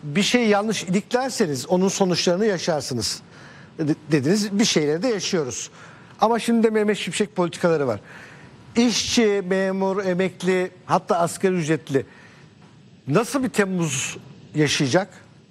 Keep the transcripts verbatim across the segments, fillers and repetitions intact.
bir şeyi yanlış iliklerseniz onun sonuçlarını yaşarsınız dediniz. Bir şeyleri de yaşıyoruz. Ama şimdi de Mehmet Şimşek politikaları var. İşçi, memur, emekli, hatta asgari ücretli nasıl bir Temmuz yaşayacak?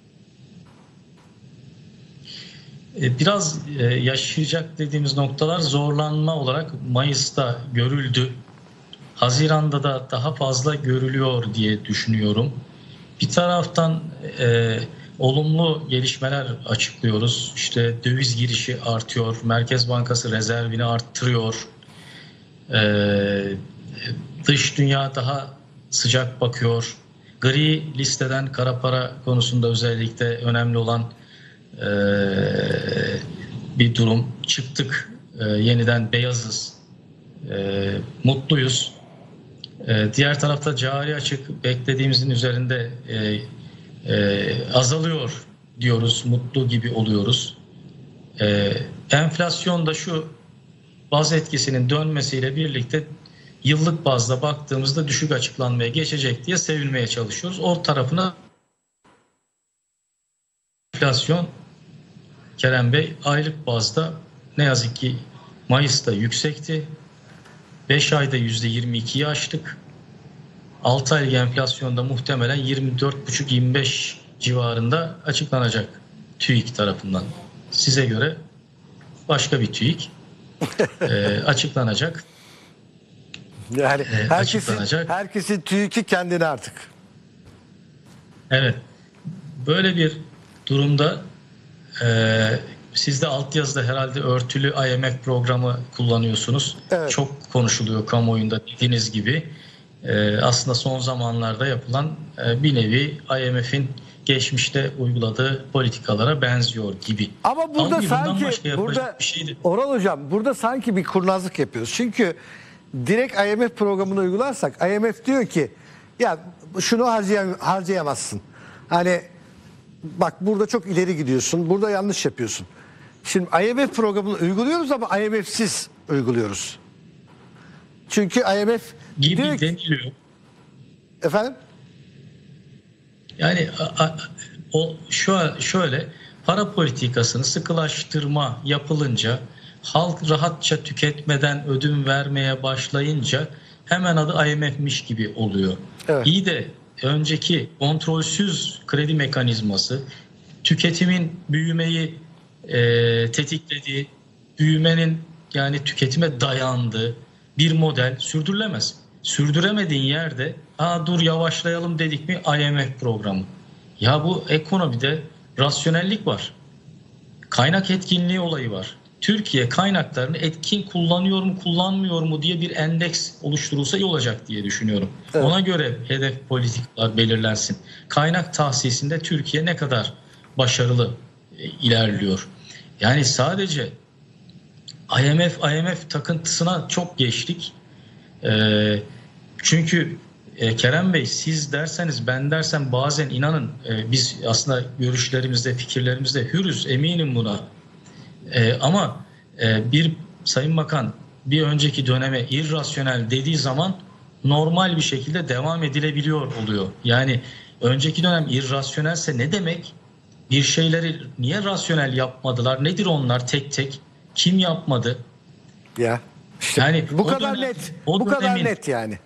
Biraz yaşayacak dediğimiz noktalar zorlanma olarak Mayıs'ta görüldü. Haziran'da da daha fazla görülüyor diye düşünüyorum. Bir taraftan e, olumlu gelişmeler açıklıyoruz. İşte döviz girişi artıyor, Merkez Bankası rezervini arttırıyor. E, dış dünya daha sıcak bakıyor. Gri listeden kara para konusunda özellikle önemli olan e, bir durum. Çıktık, e, yeniden beyazız, e, mutluyuz. E, diğer tarafta cari açık beklediğimizin üzerinde e, e, azalıyor diyoruz, mutlu gibi oluyoruz. E, enflasyon da şu baz etkisinin dönmesiyle birlikte yıllık bazda baktığımızda düşük açıklanmaya geçecek diye sevilmeye çalışıyoruz. O tarafına enflasyon, Kerem Bey, aylık bazda ne yazık ki Mayıs'ta yüksekti. beş ayda yüzde yirmi ikiyi aştık. altı aylık enflasyonda muhtemelen yirmi dört buçuk yirmi beş civarında açıklanacak TÜİK tarafından. Size göre başka bir TÜİK e, açıklanacak. Yani e, herkesin, açıklanacak. herkesin TÜİK'i kendine artık. Evet. Böyle bir durumda e, siz de altyazıda herhalde örtülü I M F programı kullanıyorsunuz. Evet. Çok konuşuluyor kamuoyunda dediğiniz gibi. Ee, aslında son zamanlarda yapılan e, bir nevi I M F'in geçmişte uyguladığı politikalara benziyor gibi. Ama burada Ama sanki burada bir şeydi. Oral Hocam burada sanki bir kurnazlık yapıyoruz. Çünkü direkt I M F programını uygularsak I M F diyor ki ya şunu harcayam harcayamazsın. Hani bak burada çok ileri gidiyorsun. Burada yanlış yapıyorsun. Şimdi I M F programını uyguluyoruz ama I M F'siz uyguluyoruz. Çünkü I M F gibi diyor ki, deniliyor. Efendim? Yani a, a, o şu şöyle para politikasını sıkılaştırma yapılınca, halk rahatça tüketmeden ödün vermeye başlayınca hemen adı I M F'miş gibi oluyor. Evet. İyi de önceki kontrolsüz kredi mekanizması tüketimin büyümeyi e, tetiklediği, büyümenin yani tüketime dayandığı bir model sürdürülemez. Sürdüremediğin yerde aa dur yavaşlayalım dedik mi I M F programı. Ya bu ekonomide rasyonellik var. Kaynak etkinliği olayı var. Türkiye kaynaklarını etkin kullanıyor mu kullanmıyor mu diye bir endeks oluşturulsa iyi olacak diye düşünüyorum. Evet. Ona göre hedef politikalar belirlensin. Kaynak tahsisinde Türkiye ne kadar başarılı e, ilerliyor. Yani sadece I M F I M F takıntısına çok geçtik. E, çünkü e, Kerem Bey siz derseniz ben dersem bazen inanın e, biz aslında görüşlerimizde fikirlerimizde hürüz, eminim buna. E, ama e, bir Sayın Bakan bir önceki döneme irrasyonel dediği zaman normal bir şekilde devam edilebiliyor oluyor. Yani önceki dönem irrasyonelse ne demek? Bir şeyleri niye rasyonel yapmadılar? Nedir onlar tek tek? Kim yapmadı? Ya işte yani bu kadar dönem, net. Bu dönemin, kadar net yani.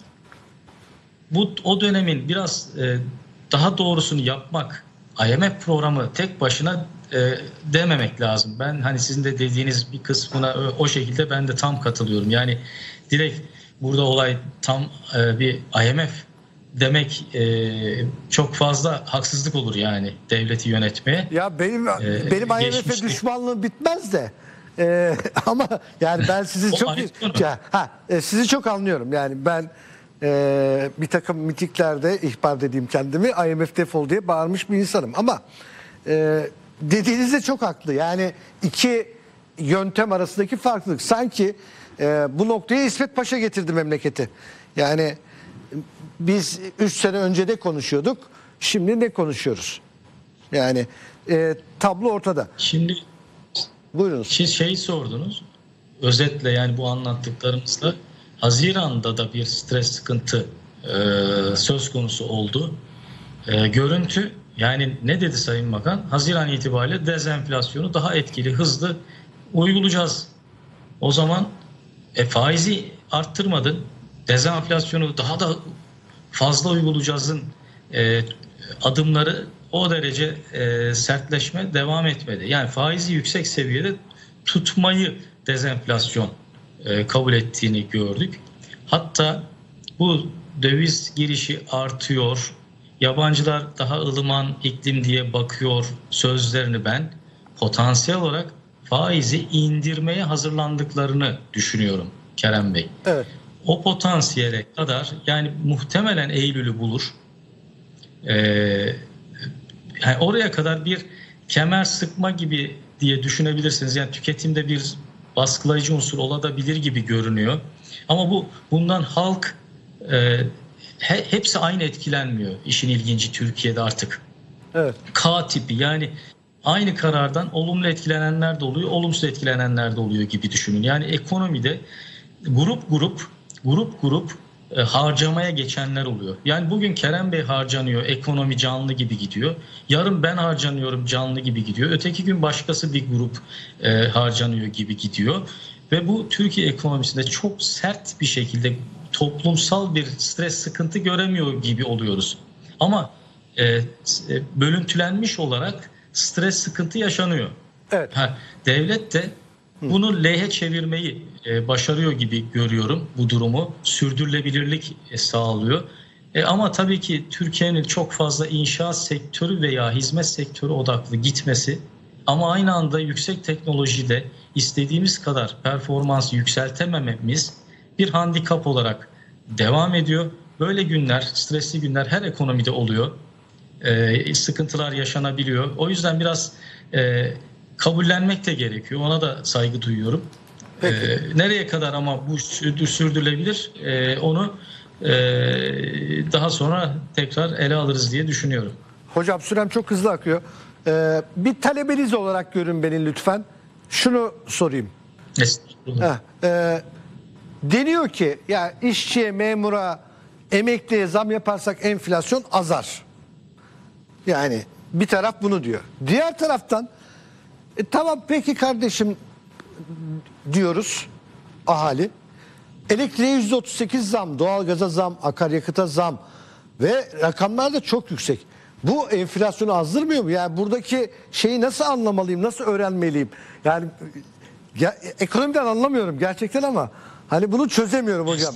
Bu o dönemin biraz e, daha doğrusunu yapmak, I M F programı tek başına e, dememek lazım. Ben hani sizin de dediğiniz bir kısmına o, o şekilde ben de tam katılıyorum. Yani direkt burada olay tam e, bir I M F demek e, çok fazla haksızlık olur yani devleti yönetmeye. Ya benim ee, benim I M F'e düşmanlığım bitmez de ee, ama yani ben sizi çok ya, ha, e, sizi çok anlıyorum. Yani ben e, bir takım mitiklerde ihbar dediğim kendimi I M F defol diye bağırmış bir insanım ama e, dediğinizde çok haklı. Yani iki yöntem arasındaki farklılık sanki e, bu noktaya İsmet Paşa getirdi memleketi. Yani biz üç sene önce de konuşuyorduk. Şimdi ne konuşuyoruz? Yani e, tablo ortada. Şimdi buyurunuz. Siz şeyi sordunuz. Özetle yani bu anlattıklarımızda Haziran'da da bir stres sıkıntı e, söz konusu oldu. E, görüntü Yani ne dedi Sayın Bakan? Haziran itibariyle dezenflasyonu daha etkili, hızlı uygulayacağız. O zaman e, faizi arttırmadın. Dezenflasyonu daha da fazla uygulayacağızın e, adımları o derece e, sertleşme devam etmedi. Yani faizi yüksek seviyede tutmayı dezenflasyon e, kabul ettiğini gördük. Hatta bu döviz girişi artıyor, yabancılar daha ılıman iklim diye bakıyor sözlerini ben potansiyel olarak faizi indirmeye hazırlandıklarını düşünüyorum Kerem Bey. Evet. O potansiyele kadar yani muhtemelen Eylül'ü bulur. Ee, yani oraya kadar bir kemer sıkma gibi diye düşünebilirsiniz. Yani tüketimde bir baskılayıcı unsur olabilir gibi görünüyor. Ama bu bundan halk e, he, hepsi aynı etkilenmiyor. İşin ilginci Türkiye'de artık. Evet. K tipi yani aynı karardan olumlu etkilenenler de oluyor, olumsuz etkilenenler de oluyor gibi düşünün. Yani ekonomide grup grup grup grup e, harcamaya geçenler oluyor. Yani bugün Kerem Bey harcanıyor, ekonomi canlı gibi gidiyor. Yarın ben harcanıyorum, canlı gibi gidiyor. Öteki gün başkası bir grup e, harcanıyor gibi gidiyor. Ve bu Türkiye ekonomisinde çok sert bir şekilde toplumsal bir stres, sıkıntı göremiyor gibi oluyoruz. Ama e, bölüntülenmiş olarak stres, sıkıntı yaşanıyor. Evet. Ha, devlet de bunu leh'e çevirmeyi e, başarıyor gibi görüyorum bu durumu. Sürdürülebilirlik e, sağlıyor. E, ama tabii ki Türkiye'nin çok fazla inşaat sektörü veya hizmet sektörü odaklı gitmesi ama aynı anda yüksek teknolojide istediğimiz kadar performans yükseltemememiz bir handikap olarak devam ediyor. Böyle günler, stresli günler her ekonomide oluyor. E, sıkıntılar yaşanabiliyor. O yüzden biraz e, kabullenmek de gerekiyor. Ona da saygı duyuyorum. E, nereye kadar ama bu sürdürülebilir e, onu e, daha sonra tekrar ele alırız diye düşünüyorum. Hocam sürem çok hızlı akıyor. Ee, bir talebeniz olarak görün beni lütfen. Şunu sorayım. Heh, e, deniyor ki ya işçiye, memura, emekliye zam yaparsak enflasyon azar. Yani bir taraf bunu diyor. Diğer taraftan e, tamam peki kardeşim diyoruz ahali. Elektriğe yüzde otuz sekiz zam, doğalgaza zam, akaryakıta zam ve rakamlar da çok yüksek. Bu enflasyonu azdırmıyor mu? Yani buradaki şeyi nasıl anlamalıyım, nasıl öğrenmeliyim? Yani ya, ekonomiden anlamıyorum gerçekten ama hani bunu çözemiyorum hocam.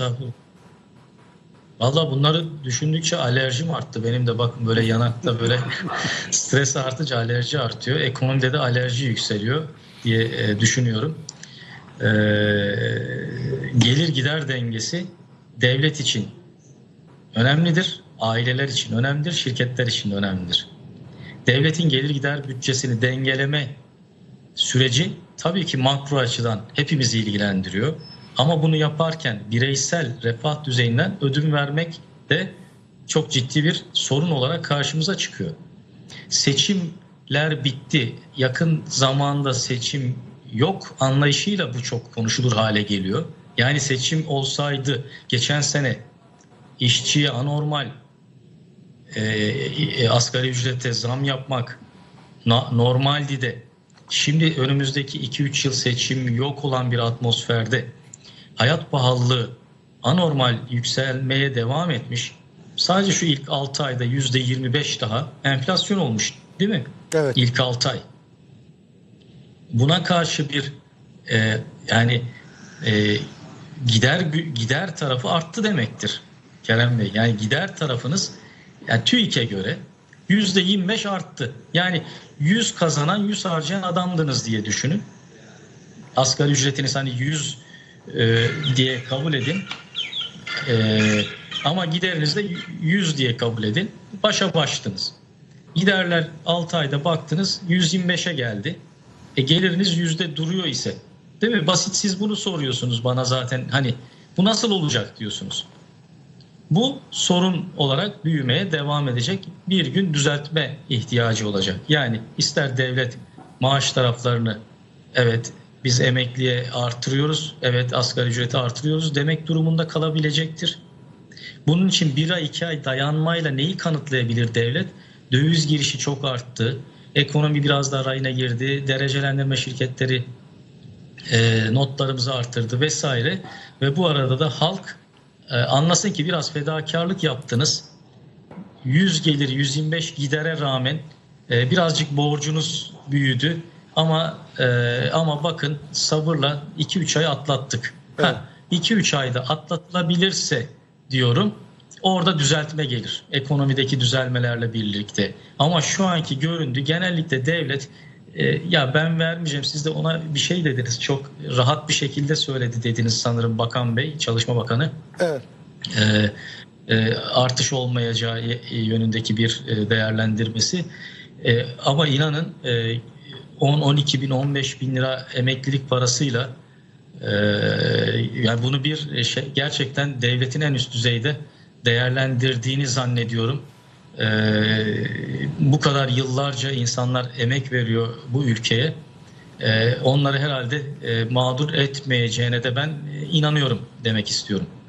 Valla bunları düşündükçe alerjim arttı. Benim de bakın böyle yanakta böyle stres artınca alerji artıyor. Ekonomide de alerji yükseliyor diye e, düşünüyorum. E, gelir gider dengesi devlet için önemlidir. Aileler için önemlidir. Şirketler için de önemlidir. Devletin gelir gider bütçesini dengeleme süreci tabii ki makro açıdan hepimizi ilgilendiriyor. Ama bunu yaparken bireysel refah düzeyinden ödün vermek de çok ciddi bir sorun olarak karşımıza çıkıyor. Seçimler bitti, yakın zamanda seçim yok anlayışıyla bu çok konuşulur hale geliyor. Yani seçim olsaydı geçen sene işçiye anormal e, e, asgari ücrete zam yapmak na, normaldi de şimdi önümüzdeki iki üç yıl seçim yok olan bir atmosferde hayat pahalılığı anormal yükselmeye devam etmiş. Sadece şu ilk altı ayda yüzde yirmi beş daha enflasyon olmuş değil mi? Evet. İlk altı ay. Buna karşı bir e, yani e, gider gider tarafı arttı demektir Kerem Bey. Yani gider tarafınız yani TÜİK'e göre yüzde yirmi beş arttı. Yani yüz kazanan yüz harcayan adamdınız diye düşünün. Asgari ücretiniz hani yüz e, diye kabul edin. E, ama gideriniz de yüz diye kabul edin. Başa baştınız. Giderler altı ayda baktınız yüz yirmi beşe geldi. E geliriniz yüzde duruyor ise. Değil mi? Basit siz bunu soruyorsunuz bana zaten. Hani bu nasıl olacak diyorsunuz. Bu sorun olarak büyümeye devam edecek. Bir gün düzeltme ihtiyacı olacak. Yani ister devlet maaş taraflarını evet biz emekliye artırıyoruz, evet asgari ücreti artırıyoruz demek durumunda kalabilecektir. Bunun için bir ay iki ay dayanmayla neyi kanıtlayabilir devlet? Döviz girişi çok arttı. Ekonomi biraz daha rayına girdi. Derecelendirme şirketleri e, notlarımızı arttırdı vesaire. Ve bu arada da halk e, anlasın ki biraz fedakarlık yaptınız. yüz gelir yüz yirmi beş gidere rağmen e, birazcık borcunuz büyüdü. Ama e, ama bakın sabırla iki üç ay atlattık. Evet. iki üç ayda atlatılabilirse diyorum, orada düzeltme gelir. Ekonomideki düzelmelerle birlikte. Ama şu anki göründü genellikle devlet e, ya ben vermeyeceğim, siz de ona bir şey dediniz. Çok rahat bir şekilde söyledi dediniz sanırım Bakan Bey, Çalışma Bakanı. Evet. E, e, artış olmayacağı yönündeki bir e, değerlendirmesi. E, ama inanın e, on on iki bin on beş bin lira emeklilik parasıyla e, yani bunu bir şey, gerçekten devletin en üst düzeyde değerlendirdiğini zannediyorum. E, bu kadar yıllarca insanlar emek veriyor bu ülkeye. E, onları herhalde e, mağdur etmeyeceğine de ben inanıyorum demek istiyorum.